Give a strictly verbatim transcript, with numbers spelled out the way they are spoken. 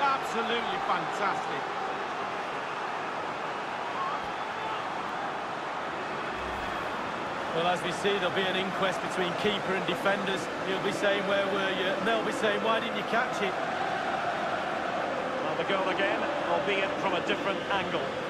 Absolutely fantastic. Well, as we see, there'll be an inquest between keeper and defenders. He'll be saying, where were you? And they'll be saying, why didn't you catch it? Well, the goal again, albeit from a different angle.